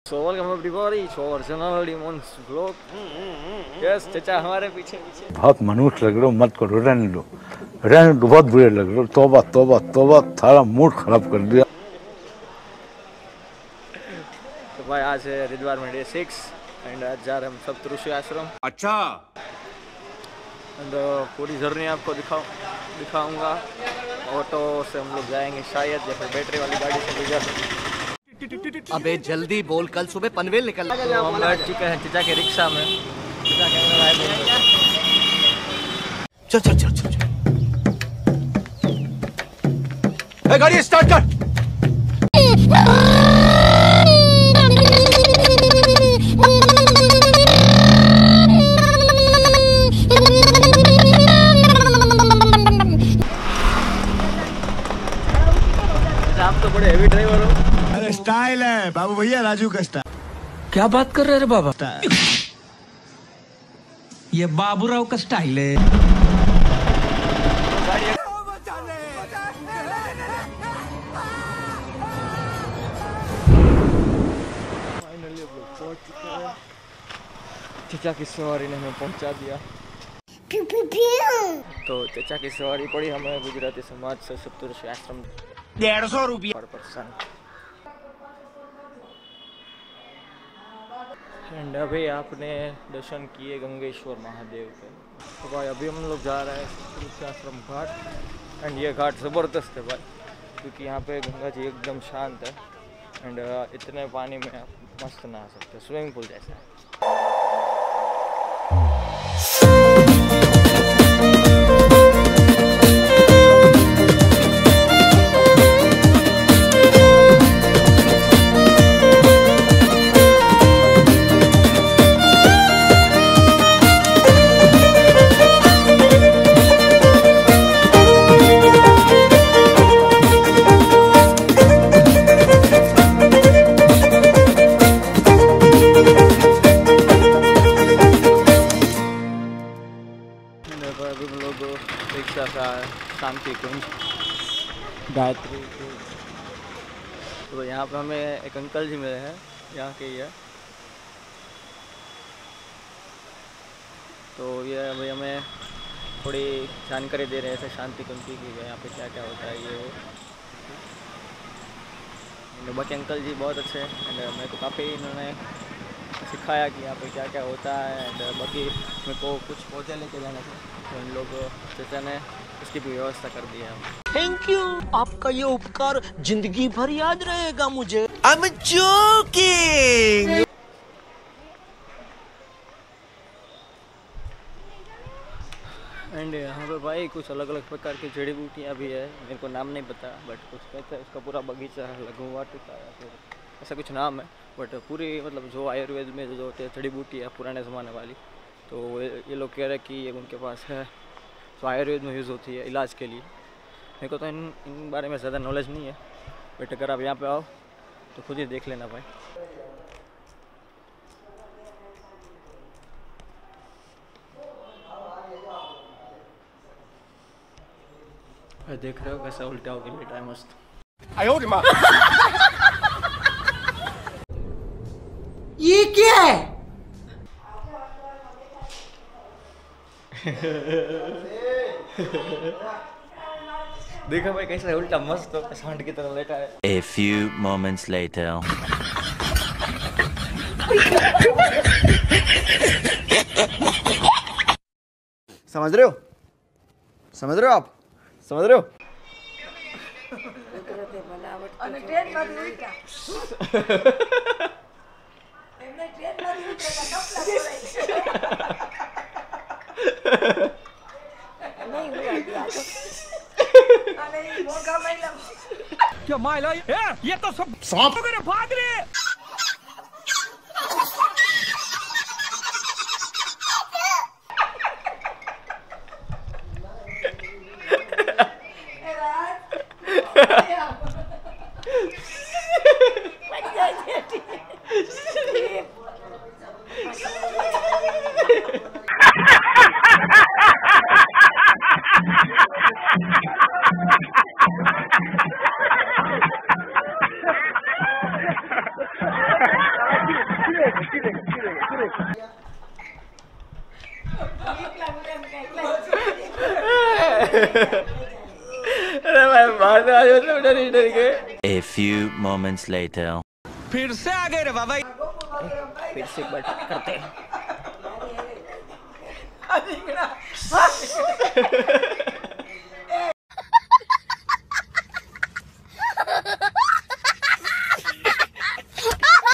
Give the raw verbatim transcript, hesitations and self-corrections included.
So welcome everybody to our channel Demon's vlog. Yes, चचा हमारे पीछे पीछे। बहुत मनुष्य लग रहे हो, मत करो, रहने दो, रहने दो, बहुत बुरे लग रहे हो। तौबा तौबा तौबा, थारा मूड खराब कर दिया। तो भाई आज है हरिद्वार में डे सिक्स एंड आज जा रहे हम सब ऋषि आश्रम। अच्छा। एंड पूरी जर्नी आपको दिखाऊं दिखाऊंगा। ऑटो से हम लोग जाएंगे शायद, या फिर बैटरी वाली गाड़ी से गुजर। अबे जल्दी बोल, कल सुबह पनवेल निकल। तो हम बैठ चुके हैं चचा के रिक्शा में। चचा कैमरा चल चल चल चल चल। ए, गाड़ी स्टार्ट कर। आप तो बड़े हेवी ड्राइवर हो। अरे स्टाइल है बाबू भैया, राजू का स्टाइल। क्या बात कर रहे हैं बाबा? ये बाबूराव का स्टाइल है। फाइनली हम लोग पहुंच चुके हैं। चचा की सवारी ने हमें पहुंचा दिया। तो चचा की सवारी पड़ी हमें गुजराती समाज से सप्तऋषि आश्रम डेढ़ सौ रुपया पर पर्सन। एंड अभी आपने दर्शन किए गंगेश्वर महादेव के। तो भाई अभी हम लोग जा रहे हैं सप्तऋषि आश्रम घाट। एंड ये घाट ज़बरदस्त है भाई, क्योंकि यहाँ पे गंगा जी एकदम शांत है। एंड इतने पानी में आप मस्त नहा सकते हैं, स्विमिंग पूल जैसा है। अभी हम लोग रिक्शा का शांति कुंज गायत्री। तो यहाँ पे हमें एक अंकल जी मिले हैं, यहाँ के ही है। तो ये अभी हमें थोड़ी जानकारी दे रहे थे शांति कुंज की, कि यहाँ पे क्या क्या होता है ये वो। बाकी अंकल जी बहुत अच्छे हैं एंड मेरे को काफ़ी इन्होंने सिखाया कि यहाँ पे क्या क्या होता है। एंड बाकी मेरे को कुछ पौधे लेके जाना था, तो इन लोग चाचा ने इसकी भी व्यवस्था कर दी है। थैंक यू, आपका ये उपकार जिंदगी भर याद रहेगा मुझे। I am joking. एंड यहाँ पे भाई कुछ अलग अलग प्रकार की जड़ी बूटियाँ भी है, मेरे को नाम नहीं पता, बट कुछ कहते हैं उसका पूरा बगीचा है, लघु वाटिका या फिर ऐसा कुछ नाम है। बट पूरी मतलब जो आयुर्वेद में जो होते हैं जड़ी बूटी है पुराने ज़माने वाली, तो ये लोग कह रहे हैं कि ये उनके पास है, तो आयुर्वेद में यूज़ होती है इलाज के लिए। मेरे को तो इन इन बारे में ज़्यादा नॉलेज नहीं है, बट अगर आप यहाँ पे आओ तो खुद ही देख लेना भाई। भाई देख रहे हो कैसा उल्टा होकर लेटा है मस्त। ये क्या है? देखो भाई कैसा उल्टा मस्त हो, सांड की तरह लेटा है। A few moments later. समझ रहे हो समझ रहे हो आप समझ रहे हो? क्या माइला ये तो सब सांप भाग रहे। अरे भाई बाहर से आ जाओ सब डर डर के। A few moments later. फिर से आ गए रे बाबा। फिर से एक बार try करते हैं।